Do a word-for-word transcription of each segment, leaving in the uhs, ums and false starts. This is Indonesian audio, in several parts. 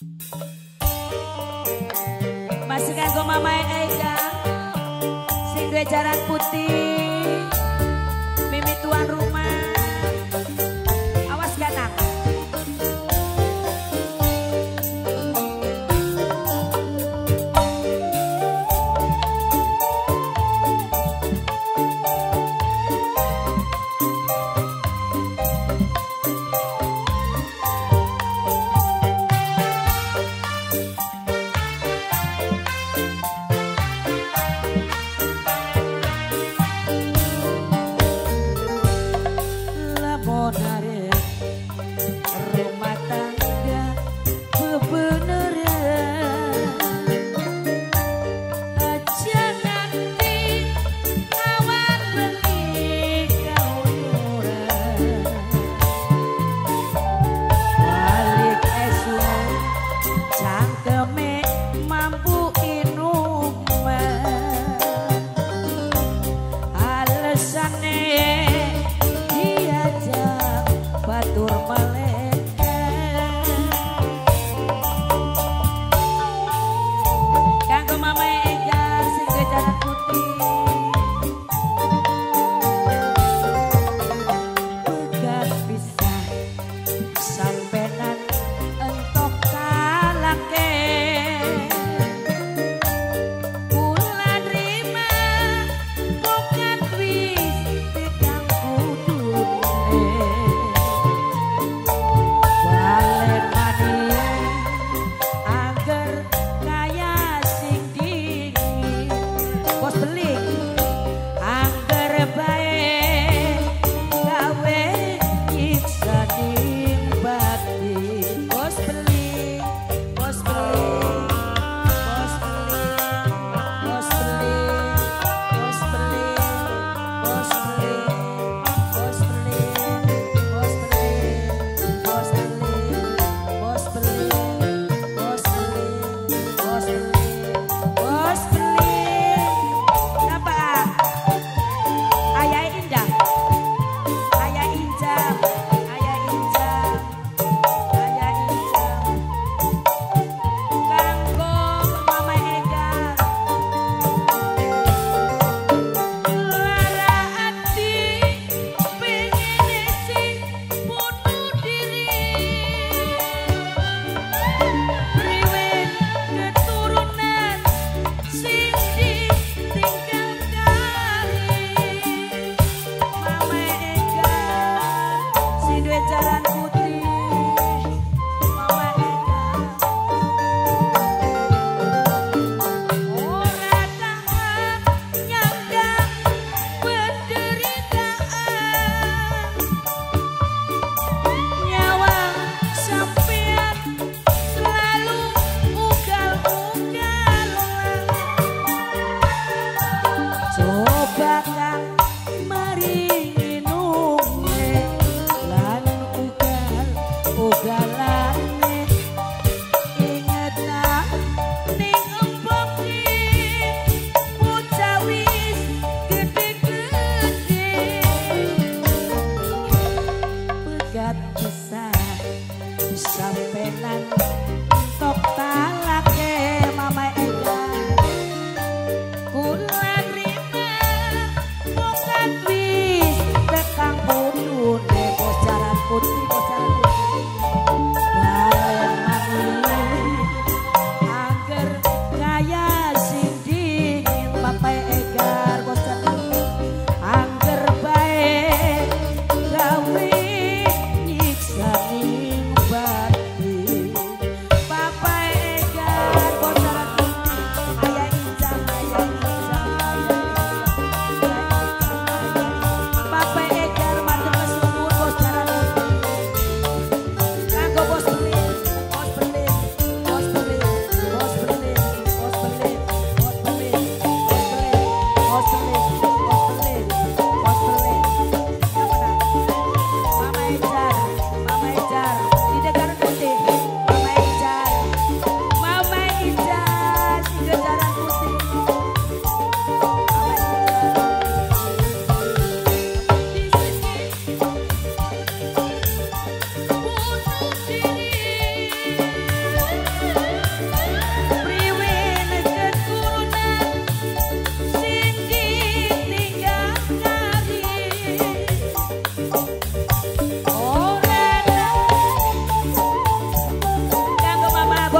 Masih kanggo Mama Ega sing duwe jaran putih, Mimi tuan rumah. Awas ganak.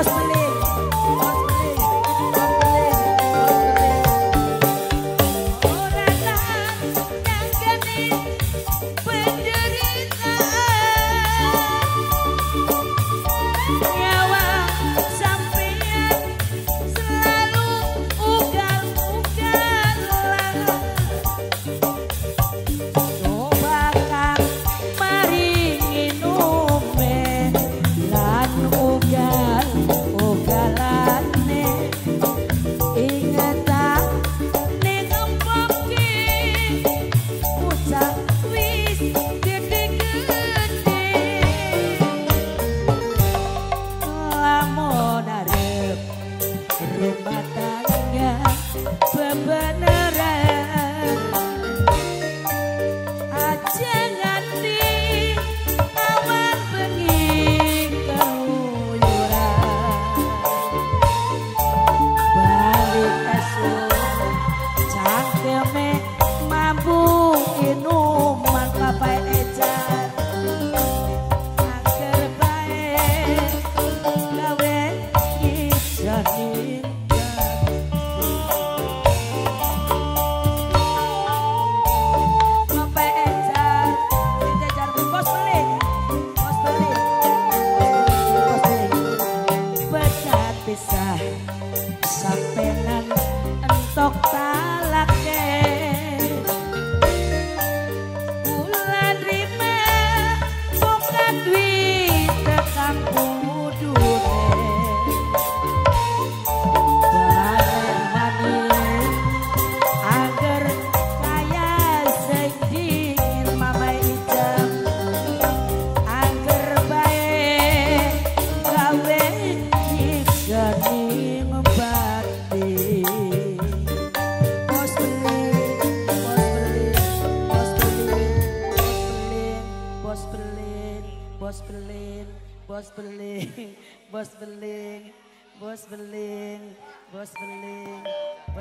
bos beling, bos beling, bos beling, bos beling. Orang tahan nyangkani penderitaan, nyawa sampean selalu ugal-ugalan. Coba kang maringi nume lan ugal-ugalane, ingetan ning empoki ucap wis gede-gede. Lamun arep rumah tangga bebeneran, aja nganti awan bengi keluyuran. Balik esuk cangkeme mampu inuman papai ejan, angger bae gawe iso ninggal. Papai ejan sing jajar bos beling, bos beling, bos beling. Becat pisah sampenan entok talake, bulan rima bukan duit tekan kudune. Bareng manis agar kaya sing dingin mamai ijem, agar bae gawe isening bakti. Bos beling, bos beling, bos beling, bos beling, bos beling, bos beling, bos beling, bos beling, bos beling, bos